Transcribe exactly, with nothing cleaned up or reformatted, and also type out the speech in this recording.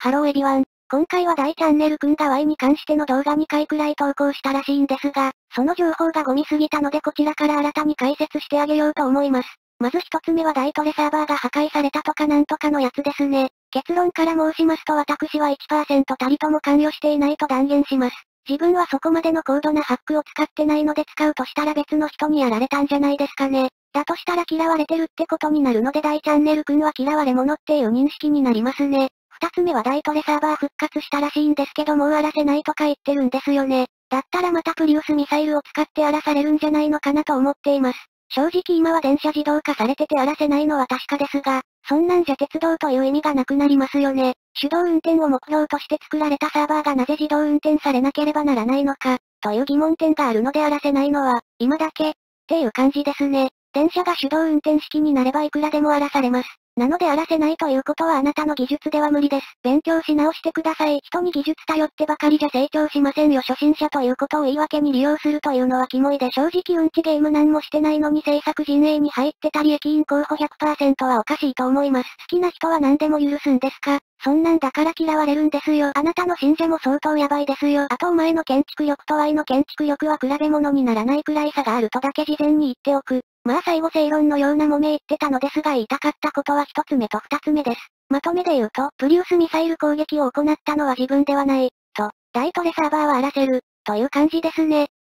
ハローエビワン。今回は大チャンネルくんが Y に関しての動画にかいくらい投稿したらしいんですが、その情報がゴミすぎたのでこちらから新たに解説してあげようと思います。まず一つ目は大トレサーバーが破壊されたとかなんとかのやつですね。結論から申しますと私は いちパーセント たりとも関与していないと断言します。自分はそこまでの高度なハックを使ってないので使うとしたら別の人にやられたんじゃないですかね。だとしたら嫌われてるってことになるので大チャンネルくんは嫌われ者っていう認識になりますね。二つ目は大トレサーバー復活したらしいんですけどもう荒らせないとか言ってるんですよね。だったらまたプリウスミサイルを使って荒らされるんじゃないのかなと思っています。正直今は電車自動化されてて荒らせないのは確かですが、そんなんじゃ鉄道という意味がなくなりますよね。手動運転を目標として作られたサーバーがなぜ自動運転されなければならないのか、という疑問点があるので荒らせないのは、今だけ、っていう感じですね。電車が手動運転式になればいくらでも荒らされます。なので荒らせないということはあなたの技術では無理です。勉強し直してください。人に技術頼ってばかりじゃ成長しませんよ。初心者ということを言い訳に利用するというのはキモいで正直うんちゲームなんもしてないのに制作陣営に入ってたり駅員候補 ひゃくパーセント はおかしいと思います。好きな人は何でも許すんですか？そんなんだから嫌われるんですよ。あなたの信者も相当やばいですよ。あとお前の建築力と Y の建築力は比べ物にならないくらい差があるとだけ事前に言っておく。まあ最後正論のようなもめ言ってたのですが言いたかったことは一つ目と二つ目です。まとめで言うと、プリウスミサイル攻撃を行ったのは自分ではない、と、大トレサーバーは荒らせる、という感じですね。